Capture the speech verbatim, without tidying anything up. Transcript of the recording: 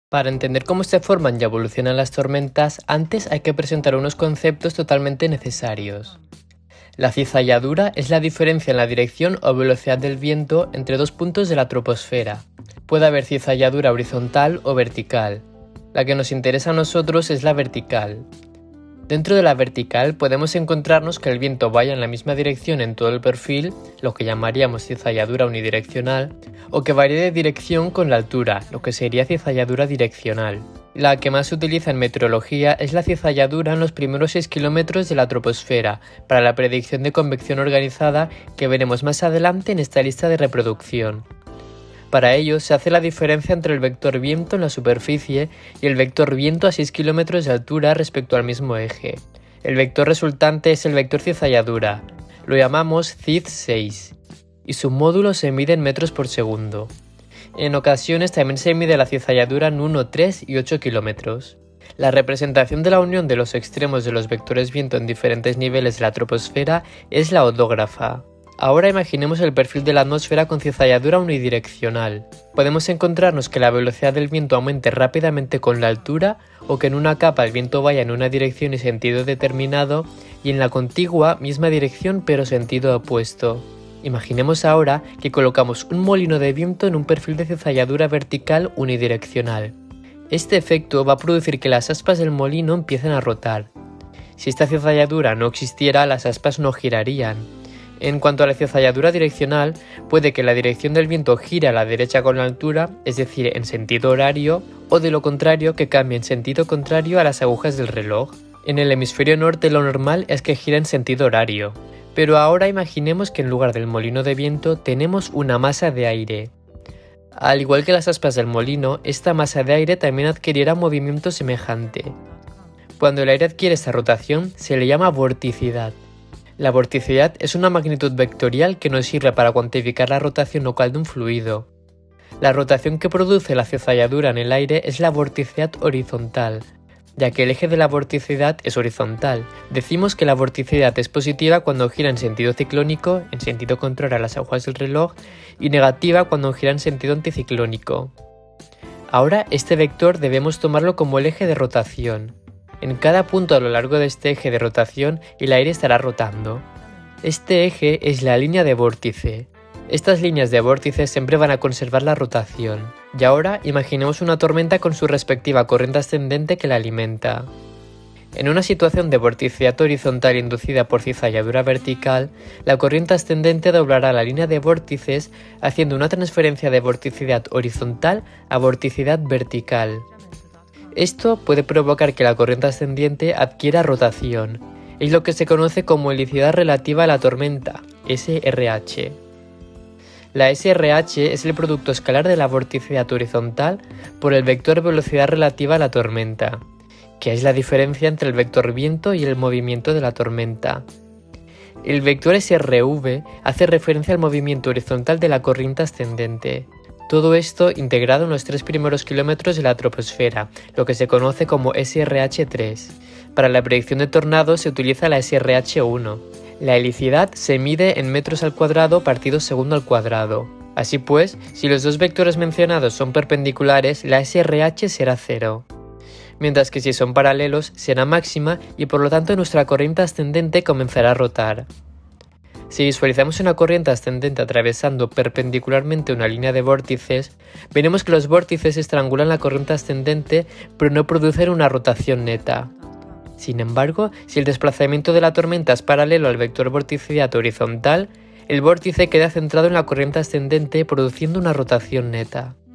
Para entender cómo se forman y evolucionan las tormentas, antes hay que presentar unos conceptos totalmente necesarios. La cizalladura es la diferencia en la dirección o velocidad del viento entre dos puntos de la troposfera. Puede haber cizalladura horizontal o vertical. La que nos interesa a nosotros es la vertical. Dentro de la vertical podemos encontrarnos que el viento vaya en la misma dirección en todo el perfil, lo que llamaríamos cizalladura unidireccional, o que varíe de dirección con la altura, lo que sería cizalladura direccional. La que más se utiliza en meteorología es la cizalladura en los primeros seis kilómetros de la troposfera, para la predicción de convección organizada que veremos más adelante en esta lista de reproducción. Para ello se hace la diferencia entre el vector viento en la superficie y el vector viento a seis kilómetros de altura respecto al mismo eje. El vector resultante es el vector cizalladura, lo llamamos ciz seis, y su módulo se mide en metros por segundo. En ocasiones también se mide la cizalladura en uno, tres y ocho kilómetros. La representación de la unión de los extremos de los vectores viento en diferentes niveles de la troposfera es la odógrafa. Ahora imaginemos el perfil de la atmósfera con cizalladura unidireccional. Podemos encontrarnos que la velocidad del viento aumente rápidamente con la altura o que en una capa el viento vaya en una dirección y sentido determinado y en la contigua misma dirección pero sentido opuesto. Imaginemos ahora que colocamos un molino de viento en un perfil de cizalladura vertical unidireccional. Este efecto va a producir que las aspas del molino empiecen a rotar. Si esta cizalladura no existiera, las aspas no girarían. En cuanto a la cizalladura direccional, puede que la dirección del viento gire a la derecha con la altura, es decir, en sentido horario, o de lo contrario que cambie en sentido contrario a las agujas del reloj. En el hemisferio norte lo normal es que gira en sentido horario. Pero ahora imaginemos que en lugar del molino de viento tenemos una masa de aire. Al igual que las aspas del molino, esta masa de aire también adquirirá movimiento semejante. Cuando el aire adquiere esta rotación, se le llama vorticidad. La vorticidad es una magnitud vectorial que nos sirve para cuantificar la rotación local de un fluido. La rotación que produce la cizalladura en el aire es la vorticidad horizontal, ya que el eje de la vorticidad es horizontal. Decimos que la vorticidad es positiva cuando gira en sentido ciclónico, en sentido contrario a las agujas del reloj, y negativa cuando gira en sentido anticiclónico. Ahora este vector debemos tomarlo como el eje de rotación. En cada punto a lo largo de este eje de rotación el aire estará rotando. Este eje es la línea de vórtice. Estas líneas de vórtice siempre van a conservar la rotación. Y ahora imaginemos una tormenta con su respectiva corriente ascendente que la alimenta. En una situación de vorticidad horizontal inducida por cizalladura vertical, la corriente ascendente doblará la línea de vórtices haciendo una transferencia de vorticidad horizontal a vorticidad vertical. Esto puede provocar que la corriente ascendiente adquiera rotación. Es lo que se conoce como helicidad relativa a la tormenta, S R H. La S R H es el producto escalar de la vorticidad horizontal por el vector velocidad relativa a la tormenta, que es la diferencia entre el vector viento y el movimiento de la tormenta. El vector S R V hace referencia al movimiento horizontal de la corriente ascendente. Todo esto integrado en los tres primeros kilómetros de la troposfera, lo que se conoce como S R H tres. Para la predicción de tornados se utiliza la S R H uno. La helicidad se mide en metros al cuadrado partido segundo al cuadrado. Así pues, si los dos vectores mencionados son perpendiculares, la S R H será cero. Mientras que si son paralelos, será máxima y por lo tanto nuestra corriente ascendente comenzará a rotar. Si visualizamos una corriente ascendente atravesando perpendicularmente una línea de vórtices, veremos que los vórtices estrangulan la corriente ascendente pero no producen una rotación neta. Sin embargo, si el desplazamiento de la tormenta es paralelo al vector vorticidad horizontal, el vórtice queda centrado en la corriente ascendente produciendo una rotación neta.